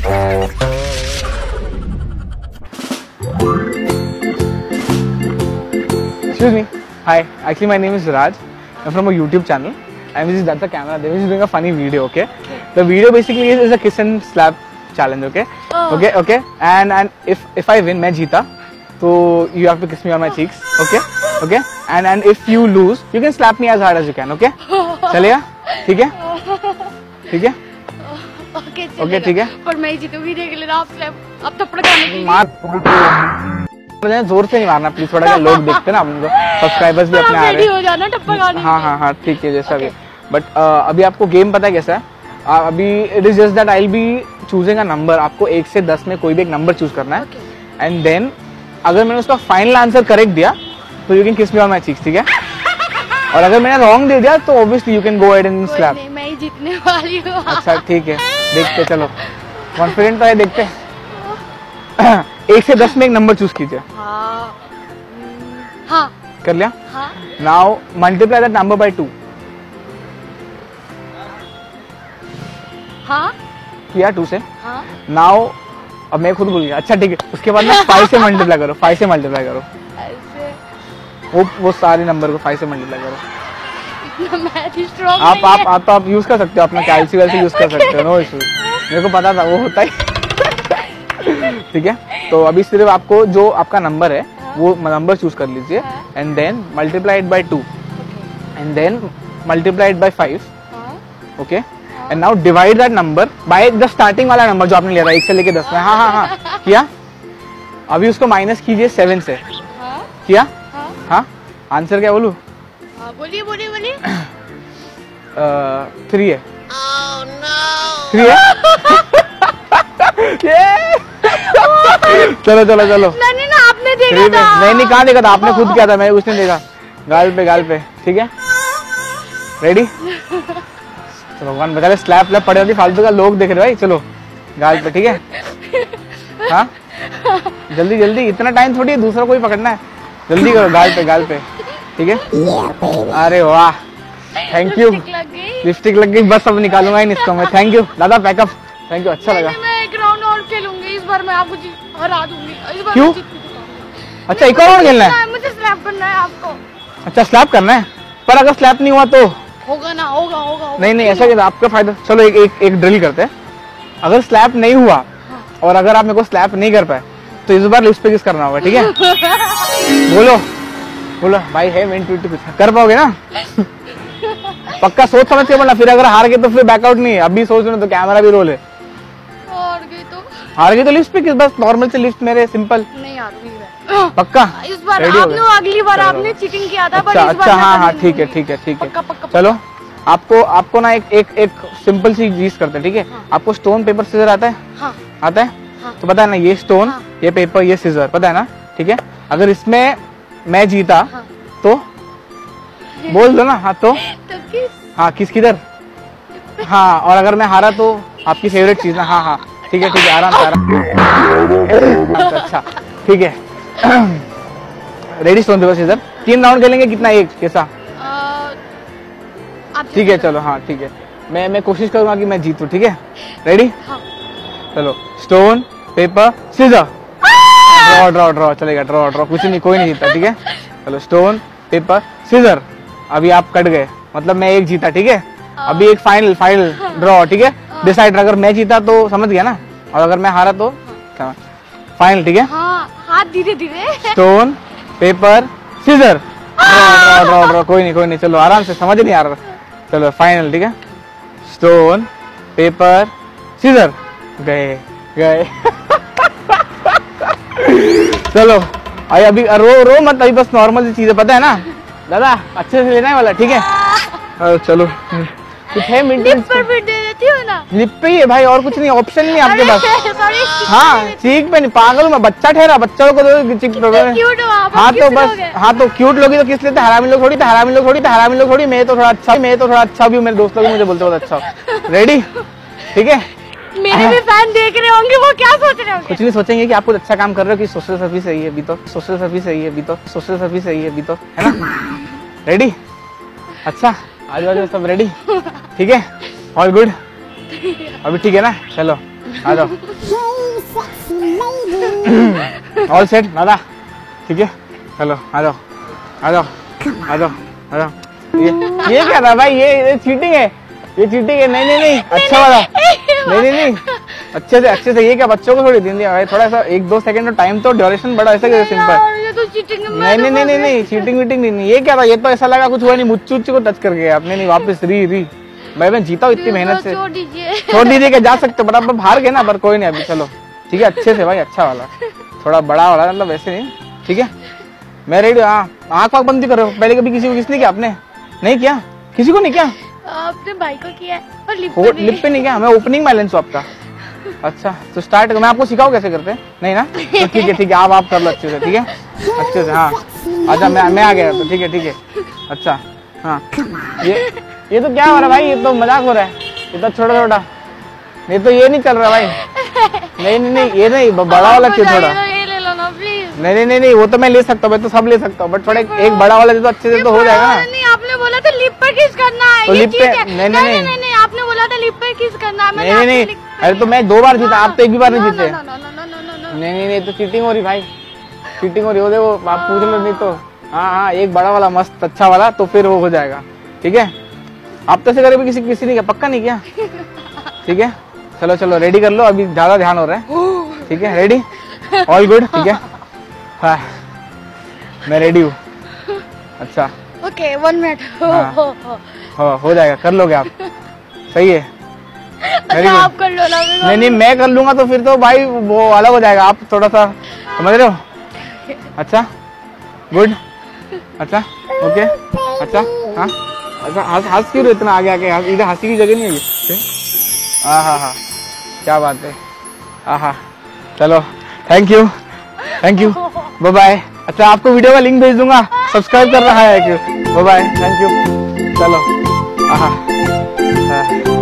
Excuse me. Hi. Actually, my name is Raj. I'm from a YouTube channel. And that's the camera. This is doing a funny video. Okay. The video basically is a kiss and slap challenge. Okay. Oh. Okay. And if I win, मैं जीता, so you have to kiss me on my cheeks. Okay. And if you lose, you can slap me as hard as you can. Okay. चलेगा? ठीक है? Okay ठीक है। पर मैं जीतूंगी, देख लेना आप स्लैप, अब थप्पड़ खाने की। मार जोर से नहीं मारना प्लीज, थोड़ा लोग देखते ना, हम सब्सक्राइबर्स भी अपने आ रहे हैं। हो जाना थप्पड़ खाने। हाँ ठीक है, जैसा भी। बट अभी आपको गेम पता है कैसा है? अभी it is just that I will be choosing a number. आपको 1 से 10 में कोई भी एक नंबर चूज करना है, एंड देन अगर मैंने उसका फाइनल आंसर करेक्ट दिया तो यू कैन किस मी ऑन माय चीक्स, ठीक है? और अगर मैंने रॉन्ग दे दिया तो obviously you can go ahead and slap. मैं ही जीतने वाली हूँ। अच्छा ठीक है, देखते, चलो कॉन्फिडेंट तो है, देखते। 1 से 10 में एक नंबर चूज कीजिए। हाँ। कर लिया? हाँ। Now multiply that number by 2। हाँ। किया 2 से? हाँ। नाउ अब मैं खुद भूल गया। अच्छा ठीक है, उसके बाद ना 5 से मल्टीप्लाई करो। 5 से मल्टीप्लाई करो। वो सारे नंबर को 5 से मल्टीप्लाई करो। आप यूज कर सकते हो, अपना कैलकुलेटर यूज कर सकते हो, नो इशू। मेरे को पता था वो होता ही। ठीक है, तो अभी सिर्फ आपको जो आपका नंबर है वो नंबर चूज कर लीजिए, and then multiply it by 2, and then multiply it by 5। Okay, and now divide that number by the starting वाला नंबर जो आपने लिया था 1 से लेके 10 में। हाँ किया? अभी उसको माइनस कीजिए 7 से। किया? हाँ। आंसर क्या बोलूं? बोलिए। 3 है। Oh, no. 3 है? चलो। नहीं ना, आपने देखा था। नहीं कहाँ देखा था, आपने खुद किया था, मैं उसने देखा। गाल पे। ठीक है, रेडी? चलो भगवान बचा ले, स्लैप पड़े होती फालतू का, लोग देख रहे भाई। चलो गाल पे, ठीक है? हाँ जल्दी, इतना टाइम थोड़ी है, दूसरा कोई पकड़ना है। जल्दी करो, गाल पे। ठीक है? अरे वाह, थैंक यू। लिपस्टिक लग गई, बस अब निकालूंगा ही इसको मैं। थैंक यू दादा, पैकअप। थैंक यू, अच्छा लगा। मैं एक राउंड और खेलूंगी, इस बार मैं आपको हरा दूंगी। इस बार क्यों? अच्छा एक और राउंड खेलना है? मुझे स्लैप करना है आपको। अच्छा स्लैप करना है, पर अगर स्लैप नहीं हुआ तो? होगा ना, होगा। नहीं ऐसा क्या, आपका फायदा। चलो एक ड्रिल करते हैं। अगर स्लैप नहीं हुआ और अगर आप मेरे को स्लैप नहीं कर पाए तो इस बार लिप्स पे किस करना होगा, ठीक है? बोलो भाई, है मिनट कुछ कर पाओगे ना? पक्का सोच समझ के बोलना, फिर अगर हार गए तो फिर बैकआउट नहीं है। अभी सोच रहे तो कैमरा भी रोल है। हार गई तो लिफ्ट पे किस, बस नॉर्मल से लिफ्ट मेरे, सिंपल। नहीं हारूंगी मैं, पक्का? इस बार अगली बार आपने चीटिंग किया था। अच्छा हाँ ठीक है। चलो आपको ना एक सिंपल सी चीज करते हैं, ठीक है? आपको स्टोन पेपर सीजर आता है? आता है? तो पता है ना, ये स्टोन, ये पेपर, ये सीजर, पता है ना? ठीक है, अगर इसमें मैं जीता तो बोल दो ना। हाँ तो हाँ, किस किधर? हाँ, और अगर मैं हारा तो आपकी फेवरेट चीज ना। हाँ ठीक है, आराम से। अच्छा ठीक है, ready? Stone paper scissor 3 round खेलेंगे, कितना? एक कैसा? ठीक है, चलो। हाँ ठीक है, मैं कोशिश करूंगा कि मैं जीतूं, ठीक है? रेडी? चलो, स्टोन पेपर सीजर। ड्रॉ चलेगा, ड्रॉ कुछ नहीं, कोई नहीं जीता, ठीक है? चलो, स्टोन पेपर सीजर। अभी आप कट गए, मतलब मैं एक जीता, ठीक है? अभी एक फाइनल ड्रॉ, ठीक है? डिसाइड, अगर मैं जीता तो समझ गया ना, और अगर मैं हारा तो फाइनल, ठीक है? हाथ धीरे। Stone paper scissor. ड्रॉ कोई नहीं, चलो आराम से, समझ नहीं आ रहा। चलो फाइनल, ठीक है? Stone paper scissor. गए। चलो अभी रो मत, अभी बस नॉर्मल सी चीजें, पता है ना दादा? अच्छे से लेना है वाला, ठीक है? चलो कुछ है लिप पर भी दे देती हो ना? लिप पे ही है भाई, और कुछ नहीं, ऑप्शन नहीं आपके पास। हाँ, चीक पे नहीं, पागल मैं बच्चा ठहरा, बच्चों को दो चीक पे। हाँ तो बस, हाँ तो क्यूट लोग ही तो किस लेते? हरामी लोग थोड़ी, हरामी लोग थोड़ी। मैं तो थोड़ा अच्छा भी हूँ, मेरे दोस्त लोग मुझे बोलते बहुत अच्छा। रेडी? ठीक है? मेरे भी फैन देख रहे होंगे, वो क्या सोच रहे होंगे? कुछ नहीं सोचेंगे कि आप कुछ अच्छा काम कर रहे हो, कि सोशल सर्विस सही है अभी तो, है ना? रेडी? अच्छा, आज सब रेडी? ठीक है, ऑल गुड? अभी ठीक है ना? चलो आ जाओ। ऑल सेट दादा, ठीक है, चलो आ जाओ आ जाओ आ जाओ आ जाओ। ये क्या था भाई, ये चीटिंग है, ये चीटिंग है। नहीं नहीं नहीं, अच्छा वाला, नहीं नहीं नहीं, अच्छे से। ये क्या बच्चों को थोड़ी दिन दिया भाई, थोड़ा सा 1-2 सेकंड का टाइम तो ड्यूरेशन बड़ा, ऐसा कैसे सिंपल। ये तो चीटिंग है। नहीं नहीं नहीं नहीं, चीटिंग वीटिंग नहीं। ये क्या था, ये तो ऐसा लगा कुछ हुआ नहीं, मुच्चू को टच कर गया आपने। नहीं वापस री भाई मैं जीता हूँ इतनी मेहनत से। छोड़ दीजिए, छोड़ दीजिए कि जा सकते, बट अब हार गए ना, पर कोई नहीं अभी, चलो ठीक है। अच्छे से भाई, अच्छा वाला, थोड़ा बड़ा वाला, मतलब वैसे नहीं, ठीक है। मैं रेडी। हाँ, आँख वाँख बंद करो। पहले कभी किसी को किसने किया? आपने नहीं किया? किसी को नहीं किया? आपने भाई को किया है और लिप पे नहीं किया? मैं ओपनिंग बैलेंस हूँ आपका। अच्छा तो स्टार्ट, मैं आपको सिखाऊं कैसे करते हैं? नहीं ना, तो ठीक है, आप कर लो अच्छे से, ठीक है, अच्छे से। हाँ अच्छा, मैं आ गया, तो ठीक है। अच्छा हाँ, ये तो क्या हो रहा है भाई, ये तो मजाक हो रहा है, ये तो छोटा, नहीं तो ये नहीं चल रहा भाई। नहीं, ये नहीं, बड़ा वाला चाहिए थोड़ा। ये ले लो ना प्लीज। नहीं, वो तो मैं ले सकता हूँ, मैं तो सब ले सकता हूँ, बट थोड़ा एक बड़ा वाला दे तो अच्छे से तो हो जाएगा ना। नहीं, आपने बोला था लिप पर किस करना है, तो ये लिप पे, चीट है। नहीं, आपने बोला था लिप पर किस करना है। नहीं, अरे तो मैं 2 बार जीता, आप तो एक भी बार नहीं जीते। नो। नहीं, तो चीटिंग हो रही भाई, चीटिंग हो रही हो। देखो आप पूछ लो, नहीं तो हाँ, एक बड़ा वाला मस्त अच्छा वाला, तो फिर वो हो जाएगा, ठीक है। आप तो ऐसे करे किसी नहीं किया, पक्का नहीं किया, ठीक है। चलो रेडी कर लो, अभी ज्यादा ध्यान हो रहा है, ठीक है। रेडी, ऑल गुड, ठीक है। हाँ मैं रेडी हूँ। अच्छा ओके, 1 मिनट। हो जाएगा, कर लोगे आप, सही है। अच्छा आप कर लो ना। नहीं, मैं कर लूंगा तो फिर तो भाई वो अलग हो जाएगा, आप थोड़ा सा समझ रहे हो। अच्छा गुड, अच्छा ओके, अच्छा हाँ, अच्छा हंस क्यों इतना आगे इधर हंसी की जगह नहीं है। हाँ, क्या बात है। हाँ, चलो थैंक यू, बाय बाय। अच्छा आपको वीडियो का लिंक भेज दूंगा, सब्सक्राइब कर रहा है, बाय बाय, थैंक यू। चलो हाँ।